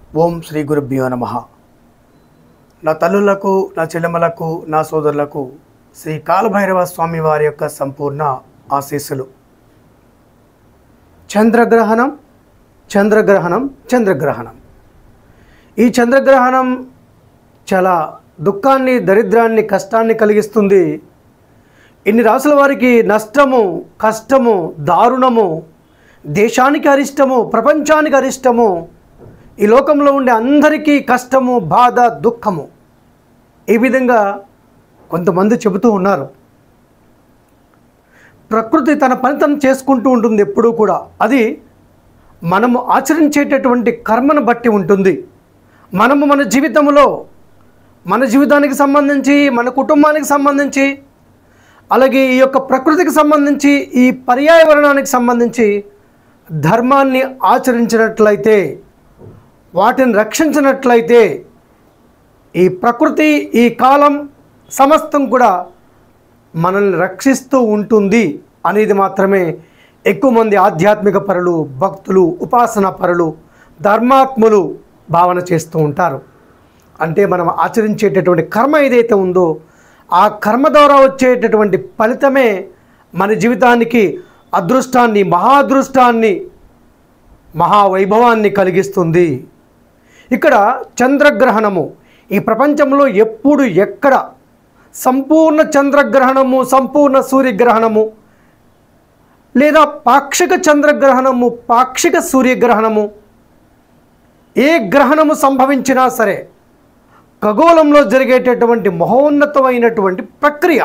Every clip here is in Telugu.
ఓం శ్రీ గురుభ్యో నమః. నా తల్లులకు, నా చెల్లెమ్మలకు, నా సోదరులకు శ్రీ కాలభైరవ స్వామి వారి యొక్క సంపూర్ణ ఆశీస్సులు. చంద్రగ్రహణం చంద్రగ్రహణం చంద్రగ్రహణం. ఈ చంద్రగ్రహణం చాలా దుఃఖాన్ని, దరిద్రాన్ని, కష్టాన్ని కలిగిస్తుంది. ఇన్ని రాసుల వారికి నష్టము, కష్టము, దారుణము, దేశానికి అరిష్టము, ప్రపంచానికి అరిష్టము, ఈ లోకంలో ఉండే అందరికీ కష్టము, బాధ, దుఃఖము. ఈ విధంగా కొంతమంది చెబుతూ ఉన్నారు. ప్రకృతి తన పనితనం చేసుకుంటూ ఉంటుంది ఎప్పుడూ కూడా. అది మనము ఆచరించేటటువంటి కర్మను బట్టి ఉంటుంది. మనము మన జీవితంలో, మన జీవితానికి సంబంధించి, మన కుటుంబానికి సంబంధించి, అలాగే ఈ యొక్క ప్రకృతికి సంబంధించి, ఈ పర్యావరణానికి సంబంధించి ధర్మాన్ని ఆచరించినట్లయితే, వాటిని రక్షించినట్లయితే ఈ ప్రకృతి, ఈ కాలం సమస్తం కూడా మనల్ని రక్షిస్తూ ఉంటుంది అనేది మాత్రమే ఎక్కువ మంది ఆధ్యాత్మిక పరులు, భక్తులు, ఉపాసనా పరులు, ధర్మాత్ములు భావన చేస్తూ ఉంటారు. అంటే మనం ఆచరించేటటువంటి కర్మ ఏదైతే ఉందో ఆ కర్మ ద్వారా వచ్చేటటువంటి ఫలితమే మన జీవితానికి అదృష్టాన్ని, మహాదృష్టాన్ని, మహావైభవాన్ని కలిగిస్తుంది. ఇక్కడ చంద్రగ్రహణము ఈ ప్రపంచంలో ఎప్పుడు, ఎక్కడ సంపూర్ణ చంద్రగ్రహణము, సంపూర్ణ సూర్యగ్రహణము, లేదా పాక్షిక చంద్రగ్రహణము, పాక్షిక సూర్యగ్రహణము, ఏ గ్రహణము సంభవించినా సరే ఖగోళంలో జరిగేటటువంటి మహోన్నతమైనటువంటి ప్రక్రియ.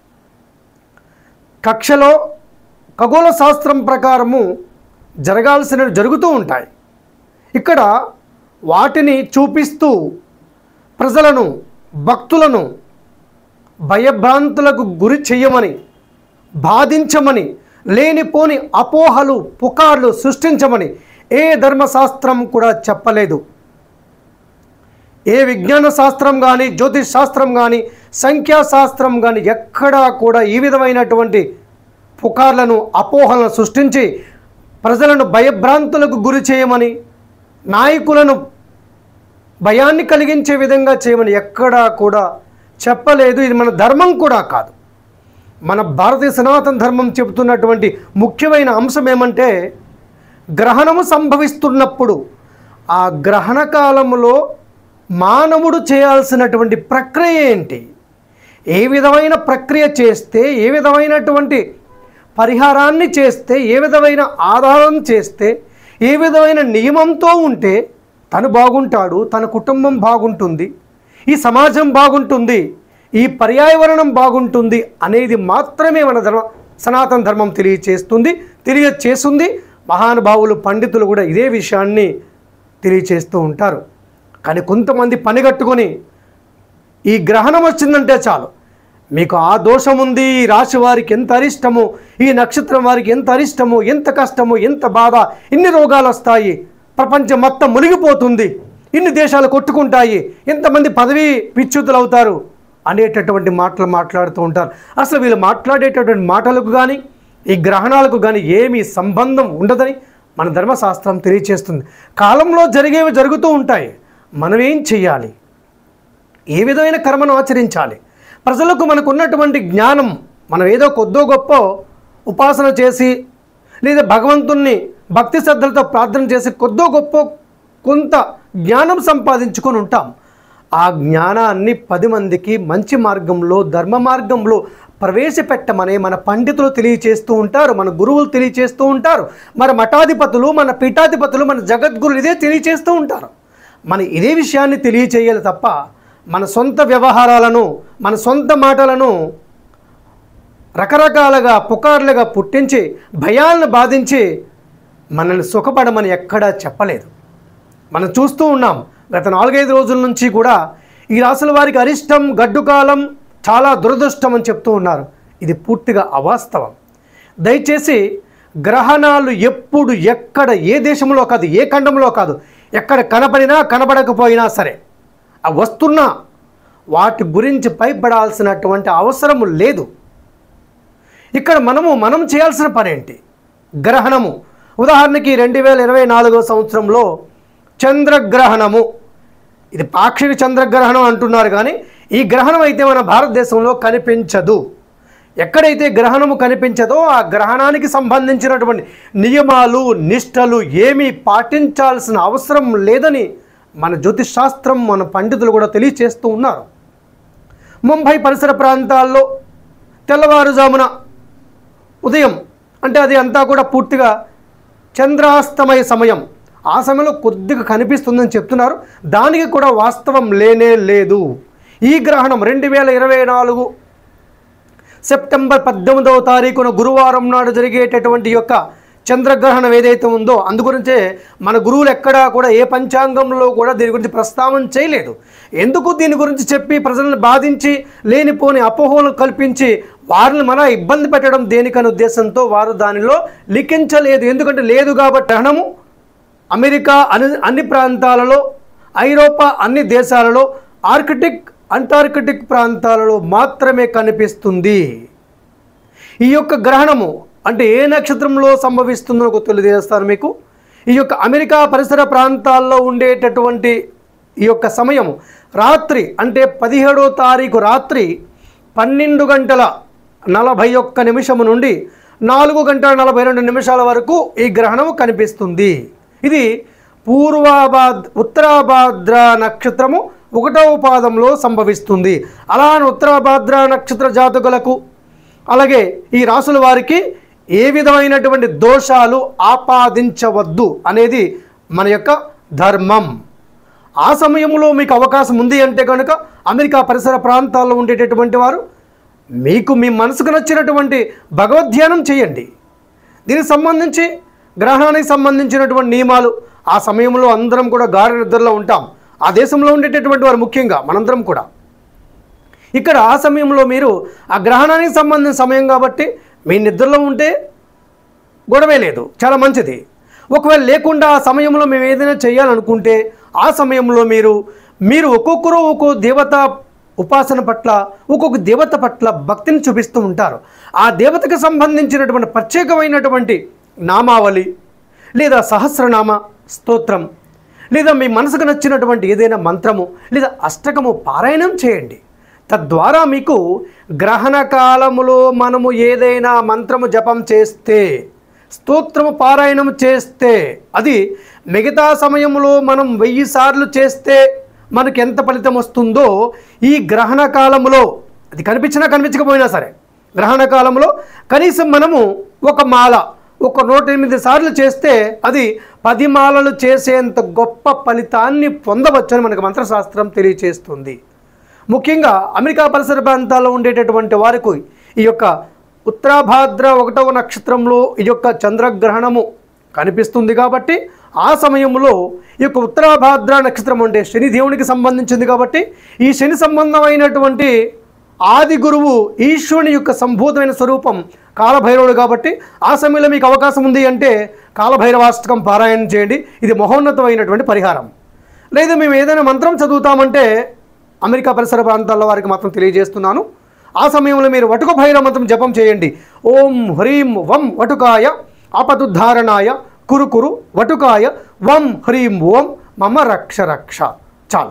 కక్షలో ఖగోళ శాస్త్రం ప్రకారము జరగాల్సినవి జరుగుతూ ఉంటాయి. ఇక్కడ వాటిని చూపిస్తూ ప్రజలను, భక్తులను భయభ్రాంతులకు గురి చెయ్యమని, బాధించమని, లేనిపోని అపోహలు, పుకార్లు సృష్టించమని ఏ ధర్మశాస్త్రం కూడా చెప్పలేదు. ఏ విజ్ఞాన శాస్త్రం కానీ, జ్యోతిష్ శాస్త్రం కానీ, సంఖ్యాశాస్త్రం కానీ ఎక్కడా కూడా ఈ విధమైనటువంటి పుకార్లను, అపోహలను సృష్టించి ప్రజలను భయభ్రాంతులకు గురి చేయమని, నాయకులను భయాన్ని కలిగించే విధంగా చేయమని ఎక్కడా కూడా చెప్పలేదు. ఇది మన ధర్మం కూడా కాదు. మన భారతీయ సనాతన ధర్మం చెబుతున్నటువంటి ముఖ్యమైన అంశం ఏమంటే, గ్రహణము సంభవిస్తున్నప్పుడు ఆ గ్రహణ కాలములో మానవుడు చేయాల్సినటువంటి ప్రక్రియ ఏంటి, ఏ విధమైన ప్రక్రియ చేస్తే, ఏ విధమైనటువంటి పరిహారాన్ని చేస్తే, ఏ విధమైన ఆధారం చేస్తే, ఏ విధమైన నియమంతో ఉంటే తను బాగుంటాడు, తన కుటుంబం బాగుంటుంది, ఈ సమాజం బాగుంటుంది, ఈ పర్యావరణం బాగుంటుంది అనేది మాత్రమే మన సనాతన ధర్మం తెలియచేస్తుంది. మహానుభావులు, పండితులు కూడా ఇదే విషయాన్ని తెలియచేస్తూ ఉంటారు. కానీ కొంతమంది పనిగట్టుకొని ఈ గ్రహణం వచ్చిందంటే చాలు, మీకు ఆ దోషం ఉంది, ఈ రాశి వారికి ఎంత అరిష్టము, ఈ నక్షత్రం వారికి ఎంత అరిష్టము, ఎంత కష్టము, ఎంత బాధ, ఇన్ని రోగాలు వస్తాయి, ప్రపంచం మొత్తం మునిగిపోతుంది, ఇన్ని దేశాలు కొట్టుకుంటాయి, ఎంతమంది పదవి విచ్యుతులు అవుతారు అనేటటువంటి మాటలు మాట్లాడుతూ ఉంటారు. అసలు వీళ్ళు మాట్లాడేటటువంటి మాటలకు కానీ, ఈ గ్రహణాలకు కానీ ఏమీ సంబంధం ఉండదని మన ధర్మశాస్త్రం తెలియచేస్తుంది. కాలంలో జరిగేవి జరుగుతూ ఉంటాయి. మనం ఏం చెయ్యాలి, ఏ విధమైన కర్మను ఆచరించాలి, ప్రజలకు మనకు ఉన్నటువంటి జ్ఞానం, మనం ఏదో కొద్దో గొప్ప ఉపాసన చేసి, లేదా భగవంతుణ్ణి భక్తి శ్రద్ధలతో ప్రార్థన చేసి కొద్దో గొప్ప కొంత జ్ఞానం సంపాదించుకొని ఉంటాం. ఆ జ్ఞానాన్ని 10 మందికి మంచి మార్గంలో, ధర్మ మార్గంలో ప్రవేశపెట్టమని మన పండితులు తెలియచేస్తూ ఉంటారు, మన గురువులు తెలియచేస్తూ ఉంటారు, మన మఠాధిపతులు, మన పీఠాధిపతులు, మన జగద్గురులు ఇదే తెలియచేస్తూ ఉంటారు. మన ఇదే విషయాన్ని తెలియచేయాలి తప్ప మన సొంత వ్యవహారాలను, మన సొంత మాటలను రకరకాలుగా పుకార్లుగా పుట్టించి, భయాలను బాధించి మనల్ని సుఖపడమని ఎక్కడా చెప్పలేదు. మనం చూస్తూ ఉన్నాం. గత 4-5 రోజుల నుంచి కూడా ఈ రాసుల వారికి అరిష్టం, గడ్డుకాలం, చాలా దురదృష్టం అని చెప్తూ ఉన్నారు. ఇది పూర్తిగా అవాస్తవం. దయచేసి గ్రహణాలు ఎప్పుడు, ఎక్కడ, ఏ దేశంలో కాదు, ఏ ఖండంలో కాదు, ఎక్కడ కనపడినా కనపడకపోయినా సరే ఆ వస్తున్నా వాటి గురించి భయపడాల్సినటువంటి అవసరం లేదు. ఇక్కడ మనం చేయాల్సిన పని ఏంటి? గ్రహణము ఉదాహరణకి 2024 సంవత్సరంలో చంద్రగ్రహణము. ఇది పాక్షిక చంద్రగ్రహణం అంటున్నారు, కానీ ఈ గ్రహణం అయితే మన భారతదేశంలో కనిపించదు. ఎక్కడైతే గ్రహణము కనిపించదో ఆ గ్రహణానికి సంబంధించినటువంటి నియమాలు నిష్టలు ఏమీ పాటించాల్సిన అవసరం లేదని మన జ్యోతిష్ శాస్త్రం, మన పండితులు కూడా తెలియచేస్తూ ఉన్నారు. ముంబై పరిసర ప్రాంతాల్లో తెల్లవారుజామున ఉదయం అంటే అది అంతా కూడా పూర్తిగా చంద్రాస్తమయ సమయం, ఆ సమయంలో కొద్దిగా కనిపిస్తుందని చెప్తున్నారు. దానికి కూడా వాస్తవం లేనే లేదు. ఈ గ్రహణం 2024 సెప్టెంబర్ 18వ తారీఖున గురువారం నాడు జరిగేటటువంటి యొక్క చంద్రగ్రహణం ఏదైతే ఉందో అందుగురించే మన గురువులు ఎక్కడా కూడా ఏ పంచాంగంలో కూడా దీని గురించి ప్రస్తావన చేయలేదు. ఎందుకు దీని గురించి చెప్పి ప్రజలను బాధించి లేనిపోని అపోహలు కల్పించి వారిని మన ఇబ్బంది పెట్టడం దేనికనే ఉద్దేశంతో వారు దానిలో లిఖించలేదు. ఎందుకంటే లేదు కాబట్టి గ్రహణము అమెరికా అన్ని ప్రాంతాలలో, ఐరోపా అన్ని దేశాలలో, ఆర్కిటిక్ అంటార్కిటిక్ ప్రాంతాలలో మాత్రమే కనిపిస్తుంది. ఈ యొక్క గ్రహణము అంటే ఏ నక్షత్రంలో సంభవిస్తుందో తెలియజేస్తాను మీకు. ఈ యొక్క అమెరికా పరిసర ప్రాంతాల్లో ఉండేటటువంటి ఈ యొక్క సమయం రాత్రి అంటే 17వ తారీఖు రాత్రి 12:41 నుండి 4:42 వరకు ఈ గ్రహణము కనిపిస్తుంది. ఇది ఉత్తరాభాద్ర నక్షత్రము 1వ పాదంలో సంభవిస్తుంది. అలానే ఉత్తరాభాద్ర నక్షత్ర జాతకులకు అలాగే ఈ రాసుల వారికి ఏ విధమైనటువంటి దోషాలు ఆపాదించవద్దు అనేది మన యొక్క ధర్మం. ఆ సమయంలో మీకు అవకాశం ఉంది అంటే కనుక అమెరికా పరిసర ప్రాంతాల్లో ఉండేటటువంటి వారు మీకు మీ మనసుకు నచ్చినటువంటి భగవద్ధ్యానం చేయండి. దీనికి సంబంధించి గ్రహణానికి సంబంధించినటువంటి నియమాలు ఆ సమయంలో అందరం కూడా గాఢ నిద్రలో ఉంటాం. ఆ దేశంలో ఉండేటటువంటి వారు ముఖ్యంగా మనందరం కూడా ఇక్కడ ఆ సమయంలో మీరు ఆ గ్రహణానికి సంబంధించిన సమయం కాబట్టి మీ నిద్రలో ఉంటే గొడవే లేదు, చాలా మంచిది. ఒకవేళ లేకుండా ఆ సమయంలో మేము ఏదైనా చేయాలనుకుంటే ఆ సమయంలో మీరు ఒక్కొక్కరు ఒక్కో దేవత ఉపాసన పట్ల ఒక్కొక్క దేవత పట్ల భక్తిని చూపిస్తూ ఉంటారు. ఆ దేవతకు సంబంధించినటువంటి ప్రత్యేకమైనటువంటి నామావళి లేదా సహస్రనామ స్తోత్రం లేదా మీ మనసుకు నచ్చినటువంటి ఏదైనా మంత్రము లేదా అష్టకము పారాయణం చేయండి. తద్వారా మీకు గ్రహణ కాలములో మనము ఏదైనా మంత్రము జపం చేస్తే స్తోత్రము పారాయణం చేస్తే అది మిగతా సమయంలో మనం 1000 సార్లు చేస్తే మనకు ఎంత ఫలితం వస్తుందో ఈ గ్రహణ కాలములో అది కనిపించకపోయినా సరే గ్రహణ కాలంలో కనీసం మనము ఒక మాల 108 సార్లు చేస్తే అది 10 మాలలు చేసేంత గొప్ప ఫలితాన్ని పొందవచ్చని మనకు మంత్రశాస్త్రం తెలియచేస్తుంది. ముఖ్యంగా అమెరికా పరిసర ప్రాంతాల్లో ఉండేటటువంటి వారికి ఈ యొక్క ఉత్తరాభాద్ర 1వ నక్షత్రంలో ఈ యొక్క చంద్రగ్రహణము కనిపిస్తుంది కాబట్టి ఆ సమయంలో ఈ యొక్క ఉత్తరాభాద్ర నక్షత్రం అంటే శని దేవునికి సంబంధించింది కాబట్టి ఈ శని సంబంధమైనటువంటి ఆది గురువు ఈశ్వరుని యొక్క సంభూతమైన స్వరూపం కాలభైరవుడు కాబట్టి ఆ సమయంలో మీకు అవకాశం ఉంది అంటే కాలభైరవాష్టకం పారాయణం చేయండి. ఇది మహోన్నతమైనటువంటి పరిహారం. లేదా మేము ఏదైనా మంత్రం చదువుతామంటే అమెరికా పరిసర ప్రాంతాల వారికి మాత్రం తెలియజేస్తున్నాను. ఆ సమయంలో మీరు వటుక భైరవ మంత్రం జపం చేయండి. ఓం హ్రీం వం వటుకాయ ఆపదుద్ధారణాయ కురు వటుకాయ వం హ్రీం ఓం మమ రక్ష రక్ష. చాలు.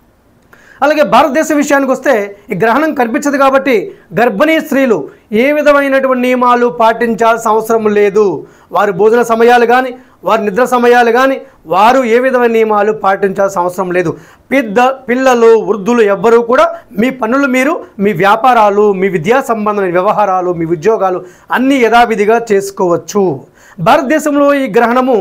అలాగే భారతదేశ విషయానికి వస్తే ఈ గ్రహణం కనిపించదు కాబట్టి గర్భిణీ స్త్రీలు ఏ విధమైనటువంటి నియమాలు పాటించాల్సిన అవసరం లేదు. వారి భోజన సమయాలు కానీ వారి నిద్ర సమయాలు కానీ వారు ఏ విధమైన నియమాలు పాటించాల్సిన అవసరం లేదు. పిల్లలు వృద్ధులు ఎవ్వరూ కూడా మీ పనులు మీరు మీ వ్యాపారాలు మీ విద్యా సంబంధమైన వ్యవహారాలు మీ ఉద్యోగాలు అన్నీ యథావిధిగా చేసుకోవచ్చు. భారతదేశంలో ఈ గ్రహణము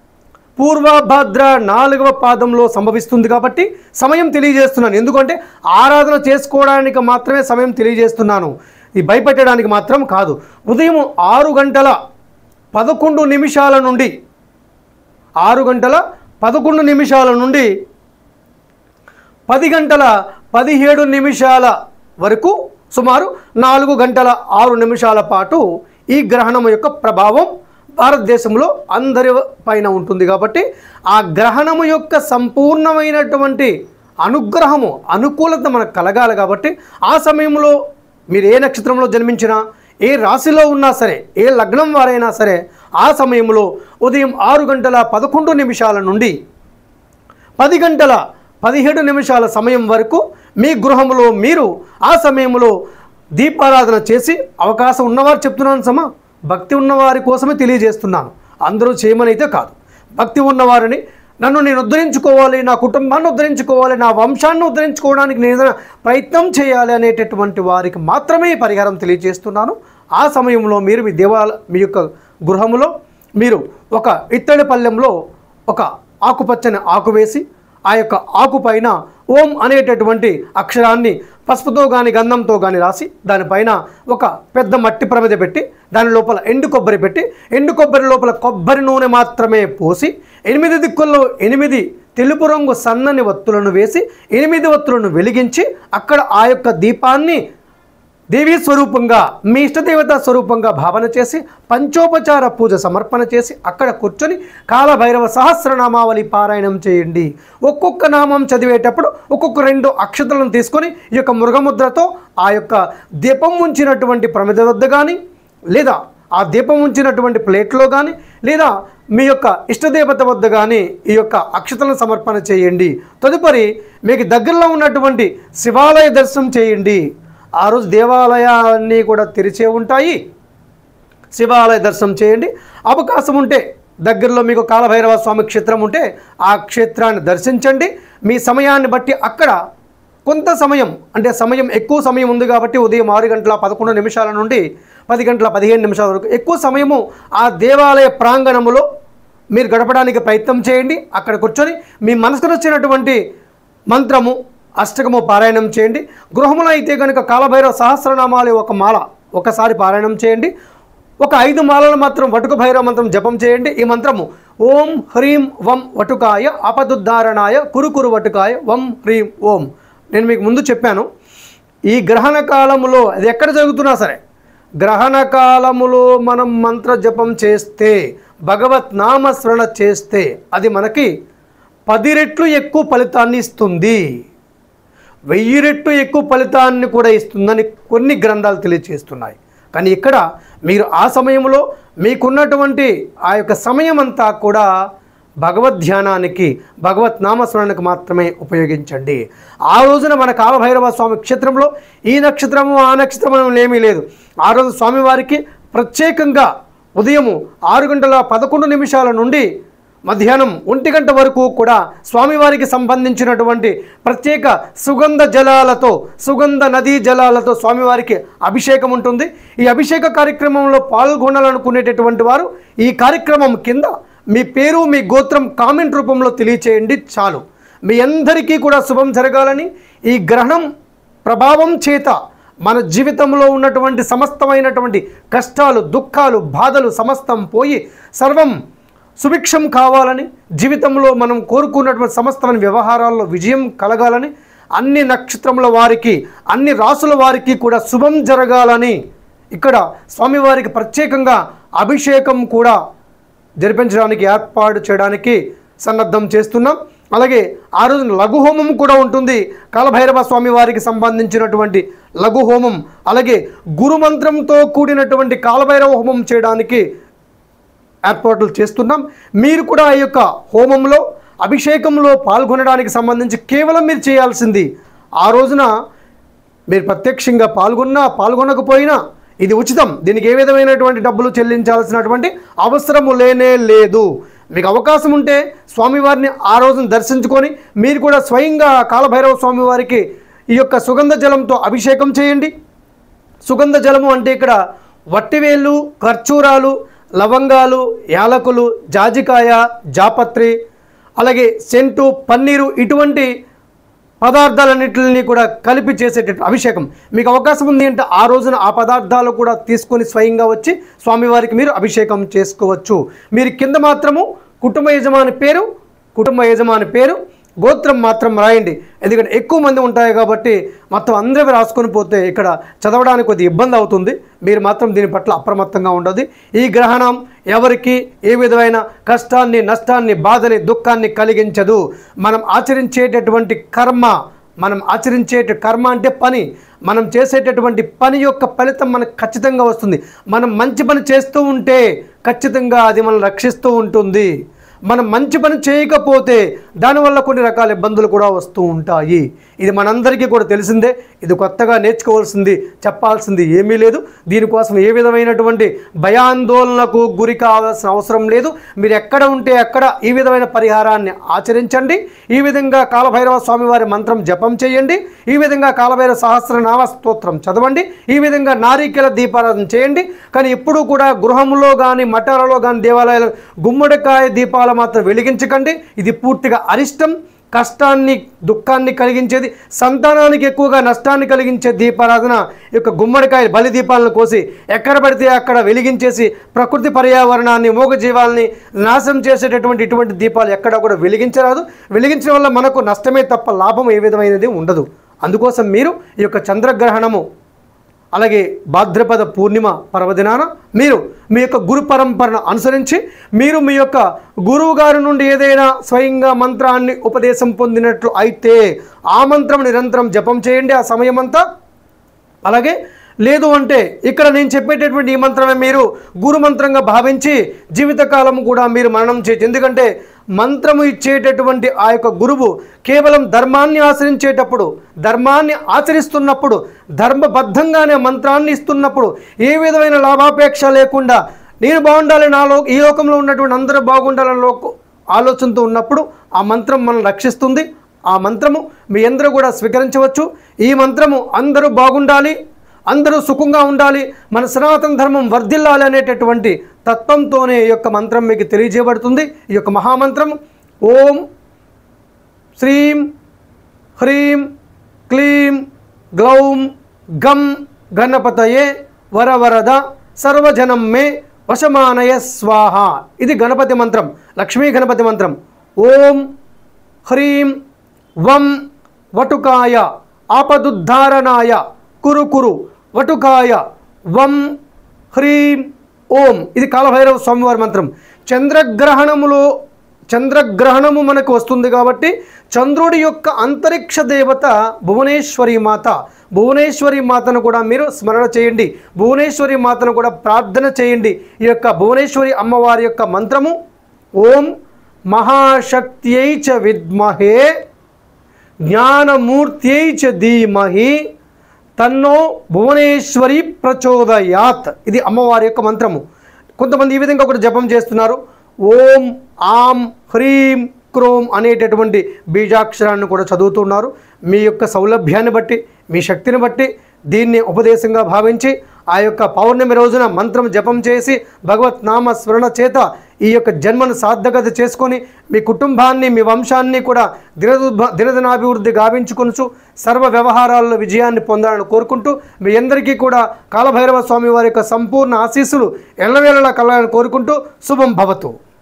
పూర్వభద్ర 4వ పాదంలో సంభవిస్తుంది కాబట్టి సమయం తెలియజేస్తున్నాను. ఎందుకంటే ఆరాధన చేసుకోవడానికి మాత్రమే సమయం తెలియజేస్తున్నాను, ఇది భయపెట్టడానికి మాత్రం కాదు. ఉదయం 6:11 నుండి 10:17 వరకు సుమారు 4 గంటల 6 నిమిషాల పాటు ఈ గ్రహణం యొక్క ప్రభావం భారతదేశంలో అందరి పైన ఉంటుంది. కాబట్టి ఆ గ్రహణము యొక్క సంపూర్ణమైనటువంటి అనుగ్రహము అనుకూలత మనకు కలగాలి. కాబట్టి ఆ సమయంలో మీరు ఏ నక్షత్రంలో జన్మించినా ఏ రాశిలో ఉన్నా సరే ఏ లగ్నం వారైనా సరే ఆ సమయంలో ఉదయం 6:11 నుండి 10 గంటల 17 నిమిషాల సమయం వరకు మీ గృహంలో మీరు ఆ సమయంలో దీపారాధన చేసి, అవకాశం ఉన్నవారు చెప్తున్నాను సమా, భక్తి ఉన్నవారి కోసమే తెలియజేస్తున్నాను, అందరూ చేయమని అయితే కాదు. భక్తి ఉన్నవారిని నన్ను నేను ఉద్ధరించుకోవాలి, నా కుటుంబాన్ని ఉద్ధరించుకోవాలి, నా వంశాన్ని ఉద్ధరించుకోవడానికి నేను ఏదైనా ప్రయత్నం చేయాలి అనేటటువంటి వారికి మాత్రమే ఈ పరిహారం తెలియజేస్తున్నాను. ఆ సమయంలో మీరు మీ యొక్క గృహంలో మీరు ఒక ఇత్తడి పళ్ళెంలో ఒక ఆకుపచ్చని ఆకు వేసి, ఆ యొక్క ఆకు పైన ఓం అనేటటువంటి అక్షరాన్ని పసుపుతో కానీ గంధంతో కానీ రాసి, దానిపైన ఒక పెద్ద మట్టి ప్రమిద పెట్టి, దాని లోపల ఎండు కొబ్బరి పెట్టి, ఎండు కొబ్బరి లోపల కొబ్బరి నూనె మాత్రమే పోసి, 8 దిక్కుల్లో 8 తెలుపు రంగు సన్నని వత్తులను వేసి 8 వత్తులను వెలిగించి, అక్కడ ఆ యొక్క దీపాన్ని దేవీ స్వరూపంగా, మీ ఇష్టదేవత స్వరూపంగా భావన చేసి, పంచోపచార పూజ సమర్పణ చేసి, అక్కడ కూర్చొని కాలభైరవ సహస్రనామావళి పారాయణం చేయండి. ఒక్కొక్క నామం చదివేటప్పుడు ఒక్కొక్క 2 అక్షతలను తీసుకొని ఈ యొక్క మృగముద్రతో ఆ యొక్క దీపం ఉంచినటువంటి ప్రమిద వద్ద కానీ, లేదా ఆ దీపం ఉంచినటువంటి ప్లేట్లో కానీ, లేదా మీ యొక్క ఇష్టదేవత వద్ద కానీ ఈ యొక్క అక్షతలను సమర్పణ చేయండి. తదుపరి మీకు దగ్గరలో ఉన్నటువంటి శివాలయ దర్శనం చేయండి. ఆ రోజు దేవాలయాలన్నీ కూడా తెరిచే ఉంటాయి. శివాలయ దర్శనం చేయండి. అవకాశం ఉంటే దగ్గరలో మీకు కాలభైరవ స్వామి క్షేత్రం ఉంటే ఆ క్షేత్రాన్ని దర్శించండి. మీ సమయాన్ని బట్టి అక్కడ కొంత సమయం, అంటే సమయం ఎక్కువ సమయం ఉంది కాబట్టి ఉదయం 6 గంటల 11 నిమిషాల నుండి 10 గంటల 15 నిమిషాల వరకు ఎక్కువ సమయము ఆ దేవాలయ ప్రాంగణములో మీరు గడపడానికి ప్రయత్నం చేయండి. అక్కడ కూర్చొని మీ మనసుకు వచ్చినటువంటి మంత్రము, అష్టకము పారాయణం చేయండి. గృహములో అయితే కనుక కాలభైరవ సహస్రనామాలు ఒక మాల ఒకసారి పారాయణం చేయండి. ఒక 5 మాలలు మాత్రం వటుక భైరవ మంత్రం జపం చేయండి. ఈ మంత్రము ఓం హ్రీం వం వటుకాయ ఆపదుద్ధారణాయ కురు వటుకాయ వం హ్రీం ఓం. నేను మీకు ముందు చెప్పాను, ఈ గ్రహణ కాలములో అది ఎక్కడ జరుగుతున్నా సరే, గ్రహణ కాలములో మనం మంత్ర జపం చేస్తే, భగవత్ నామస్మరణ చేస్తే అది మనకి 10 రెట్లు ఎక్కువ ఫలితాన్ని ఇస్తుంది, 1000 రెట్లు ఎక్కువ ఫలితాన్ని కూడా ఇస్తుందని కొన్ని గ్రంథాలు తెలియజేస్తున్నాయి. కానీ ఇక్కడ మీరు ఆ సమయంలో మీకున్నటువంటి ఆ యొక్క సమయం అంతా కూడా భగవద్ ధ్యానానికి, భగవత్ నామస్మరణకు మాత్రమే ఉపయోగించండి. ఆ రోజున మన కాలభైరవ స్వామి క్షేత్రంలో ఈ నక్షత్రము ఆ నక్షత్రం ఏమీ లేదు. ఆ రోజు స్వామివారికి ప్రత్యేకంగా ఉదయం 6 గంటల 11 నిమిషాల నుండి మధ్యాహ్నం 1 గంట వరకు కూడా స్వామివారికి సంబంధించినటువంటి ప్రత్యేక సుగంధ జలాలతో, సుగంధ నదీ జలాలతో స్వామివారికి అభిషేకం ఉంటుంది. ఈ అభిషేక కార్యక్రమంలో పాల్గొనాలనుకునేటటువంటి వారు ఈ కార్యక్రమం కింద మీ పేరు, మీ గోత్రం కామెంట్ రూపంలో తెలియచేయండి చాలు. మీ అందరికీ కూడా శుభం జరగాలని, ఈ గ్రహణం ప్రభావం చేత మన జీవితంలో ఉన్నటువంటి సమస్తమైనటువంటి కష్టాలు, దుఃఖాలు, బాధలు సమస్తం పోయి సర్వం సుభిక్షం కావాలని, జీవితంలో మనం కోరుకున్నటువంటి సమస్తమైన వ్యవహారాల్లో విజయం కలగాలని, అన్ని నక్షత్రముల వారికి, అన్ని రాసుల వారికి కూడా శుభం జరగాలని ఇక్కడ స్వామివారికి ప్రత్యేకంగా అభిషేకం కూడా జరిపించడానికి, ఏర్పాటు చేయడానికి సన్నద్ధం చేస్తున్నాం. అలాగే ఆ రోజున లఘుహోమం కూడా ఉంటుంది. కాలభైరవ స్వామి వారికి సంబంధించినటువంటి లఘుహోమం, అలాగే గురుమంత్రంతో కూడినటువంటి కాలభైరవ హోమం చేయడానికి ఏర్పాట్లు చేస్తున్నాం. మీరు కూడా ఈ యొక్క హోమంలో, అభిషేకంలో పాల్గొనడానికి సంబంధించి కేవలం మీరు చేయాల్సింది, ఆ రోజున మీరు ప్రత్యక్షంగా పాల్గొనకపోయినా ఇది ఉచితం. దీనికి ఏ విధమైనటువంటి డబ్బులు చెల్లించాల్సినటువంటి అవసరము లేనే లేదు. మీకు అవకాశం ఉంటే స్వామివారిని ఆ రోజున దర్శించుకొని మీరు కూడా స్వయంగా కాలభైరవ స్వామివారికి ఈ యొక్క సుగంధ జలంతో అభిషేకం చేయండి. సుగంధ జలము అంటే ఇక్కడ వట్టివేళ్ళు, ఖర్చూరాలు, లవంగాలు, యాలకులు, జాజికాయ, జాపత్రి, అలాగే సెంటు, పన్నీరు, ఇటువంటి పదార్థాలన్నింటినీ కూడా కలిపి చేసేటట్టు అభిషేకం. మీకు అవకాశం ఉంది అంటే ఆ రోజున ఆ పదార్థాలు కూడా తీసుకొని స్వయంగా వచ్చి స్వామివారికి మీరు అభిషేకం చేసుకోవచ్చు. మీరు కింద మాత్రము కుటుంబ యజమాని పేరు, గోత్రం మాత్రం రాయండి. ఎందుకంటే ఎక్కువ మంది ఉంటాయి కాబట్టి మొత్తం అందరూ రాసుకొని పోతే ఇక్కడ చదవడానికి కొద్దిగా ఇబ్బంది అవుతుంది. మీరు మాత్రం దీని పట్ల అప్రమత్తంగా ఉండదు. ఈ గ్రహణం ఎవరికి ఏ విధమైన కష్టాన్ని, నష్టాన్ని, బాధని, దుఃఖాన్ని కలిగించదు. మనం ఆచరించేటటువంటి కర్మ అంటే పని, మనం చేసేటటువంటి పని యొక్క ఫలితం మనకు ఖచ్చితంగా వస్తుంది. మనం మంచి పని చేస్తూ ఉంటే ఖచ్చితంగా అది మనం రక్షిస్తూ ఉంటుంది. మనం మంచి పని చేయకపోతే దానివల్ల కొన్ని రకాల ఇబ్బందులు కూడా వస్తూ ఉంటాయి. ఇది మనందరికీ కూడా తెలిసిందే. ఇది కొత్తగా నేర్చుకోవాల్సింది చెప్పాల్సింది ఏమీ లేదు. దీనికోసం ఏ విధమైనటువంటి భయాందోళనకు గురి కావాల్సిన అవసరం లేదు. మీరు ఎక్కడ ఉంటే అక్కడ ఈ విధమైన పరిహారాన్ని ఆచరించండి. ఈ విధంగా కాలభైరవ స్వామివారి మంత్రం జపం చేయండి. ఈ విధంగా కాలభైరవ సహస్రనామ స్తోత్రం చదవండి. ఈ విధంగా నారికేల దీపారాధన చేయండి. కానీ ఎప్పుడూ కూడా గృహంలో కానీ మఠాలలో కానీ దేవాలయాలు గుమ్మడికాయ దీపాలు మాత్రం వెలిగించకండి. ఇది పూర్తిగా అరిష్టం, కష్టాన్ని దుఃఖాన్ని కలిగించేది, సంతానానికి ఎక్కువగా నష్టాన్ని కలిగించే దీపారాధన. ఈ యొక్క గుమ్మడికాయ బలి దీపాలను కోసి ఎక్కడ పడితే అక్కడ వెలిగించేసి ప్రకృతి పర్యావరణాన్ని మూగజీవాలని నాశనం చేసేటటువంటి ఇటువంటి దీపాలు ఎక్కడా కూడా వెలిగించరాదు. వెలిగించడం వల్ల మనకు నష్టమే తప్ప లాభం ఏ విధమైనది ఉండదు. అందుకోసం మీరు ఈ యొక్క చంద్రగ్రహణము అలాగే భాద్రపద పూర్ణిమ పర్వదినాన మీరు మీ యొక్క గురు పరంపరను అనుసరించి మీరు మీ యొక్క గురువు గారి నుండి ఏదైనా స్వయంగా మంత్రాన్ని ఉపదేశం పొందినట్లు అయితే ఆ మంత్రం నిరంతరం జపం చేయండి ఆ సమయమంతా. అలాగే లేదు అంటే ఇక్కడ నేను చెప్పేటటువంటి ఈ మంత్రమే మీరు గురు మంత్రంగా భావించి జీవితకాలం కూడా మీరు మననం చేయొచ్చు. ఎందుకంటే మంత్రము ఇచ్చేటటువంటి ఆ యొక్క గురువు కేవలం ధర్మాన్ని ఆచరించేటప్పుడు, ధర్మాన్ని ఆచరిస్తున్నప్పుడు, ధర్మబద్ధంగానే మంత్రాన్ని ఇస్తున్నప్పుడు ఏ విధమైన లాభాపేక్ష లేకుండా నేను బాగుండాలి, ఈ లోకంలో ఉన్నటువంటి అందరూ బాగుండాలని ఆలోచనతో ఉన్నప్పుడు ఆ మంత్రం మనం రక్షిస్తుంది. ఆ మంత్రము మీ అందరూ కూడా స్వీకరించవచ్చు. ఈ మంత్రము అందరూ బాగుండాలి, అందరూ సుఖంగా ఉండాలి, మన సనాతన ధర్మం వర్ధిల్లాలి అనేటటువంటి తత్వంతోనే ఈ యొక్క మంత్రం మీకు తెలియజేయబడుతుంది. ఈ యొక్క మహామంత్రం ఓం శ్రీం హ్రీం క్లీం గ్లౌం గం గణపతయే వరవరద సర్వజనం మే వశమానయ స్వాహ. ఇది గణపతి మంత్రం, లక్ష్మీ గణపతి మంత్రం. ఓం హ్రీం వం వటుకాయ ఆపదుద్ధారణాయ కురు కురు వటుకాయ వం హ్రీం ఓం. ఇది కాలభైరవ స్వామివారి మంత్రం. చంద్రగ్రహణము మనకు వస్తుంది కాబట్టి చంద్రుడి యొక్క అంతరిక్ష దేవత భువనేశ్వరి మాత, భువనేశ్వరి మాతను కూడా మీరు స్మరణ చేయండి. భువనేశ్వరి మాతను కూడా ప్రార్థన చేయండి. ఈ యొక్క భువనేశ్వరి అమ్మవారి యొక్క మంత్రము ఓం మహాశక్త్యై చ విద్మహే జ్ఞానమూర్త్యై చ ధీమహి తన్నో భువనేశ్వరి ప్రచోదయాత్. ఇది అమ్మవారి యొక్క మంత్రము. కొంతమంది ఈ విధంగా కూడా జపం చేస్తున్నారు. ఓం ఆం హ్రీం క్రోం అనేటటువంటి బీజాక్షరాన్ని కూడా చదువుతున్నారు. మీ యొక్క సౌలభ్యాన్ని బట్టి, మీ శక్తిని బట్టి దీన్ని ఉపదేశంగా భావించి ఆ యొక్క పౌర్ణమి రోజున మంత్రం జపం చేసి భగవత్ నామ స్మరణ చేత ఈ యొక్క జన్మను సార్థకత చేసుకొని మీ కుటుంబాన్ని, మీ వంశాన్ని కూడా దినదినాభివృద్ధి గావించుకొనుచు సర్వ వ్యవహారాల్లో విజయాన్ని పొందాలని కోరుకుంటూ మీ అందరికీ కూడా కాలభైరవ స్వామి వారి యొక్క సంపూర్ణ ఆశీస్సులు ఎల్లవేళలా కలగాలని కోరుకుంటూ శుభం భవతు.